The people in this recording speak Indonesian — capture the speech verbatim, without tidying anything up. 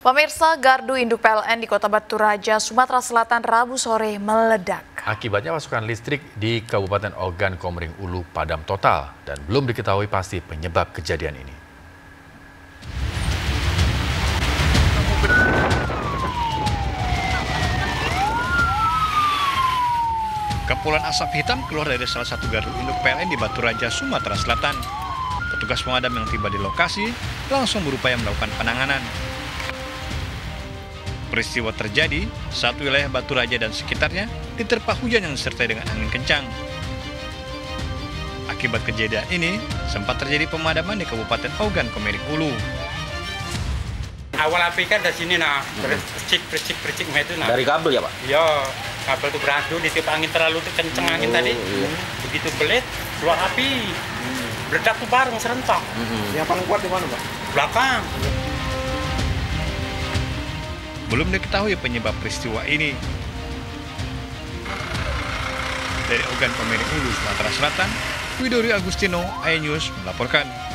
Pemirsa, gardu induk P L N di Kota Batu Raja, Sumatera Selatan Rabu sore meledak. Akibatnya pasokan listrik di Kabupaten Ogan Komering Ulu padam total dan belum diketahui pasti penyebab kejadian ini. Kepulan asap hitam keluar dari salah satu gardu induk P L N di Batu Raja, Sumatera Selatan. Petugas pemadam yang tiba di lokasi langsung berupaya melakukan penanganan. Peristiwa terjadi saat wilayah Batu Raja dan sekitarnya diterpa hujan yang disertai dengan angin kencang. Akibat kejadian ini, sempat terjadi pemadaman di Kabupaten Ogan Komering Ulu. Awal api kan dari sini nah, percik percik percik itu nah. Dari kabel ya Pak? Iya, kabel itu beradu ditiup angin terlalu kenceng angin oh, tadi. Iya. Begitu belit, keluar api. Meledak tuh bareng serentak. Mm-hmm. Yang paling kuat di mana Pak? Belakang. Belum diketahui penyebab peristiwa ini. Dari Ogan Komering Ulu, Sumatera Selatan, Widori Agustino, iNews melaporkan.